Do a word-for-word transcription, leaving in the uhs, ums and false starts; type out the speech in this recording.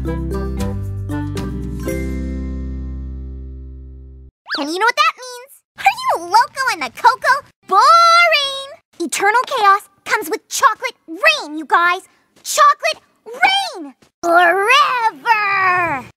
And you know what that means? Are you loco in the cocoa? Boring! Eternal chaos comes with chocolate rain, you guys! Chocolate rain! Forever!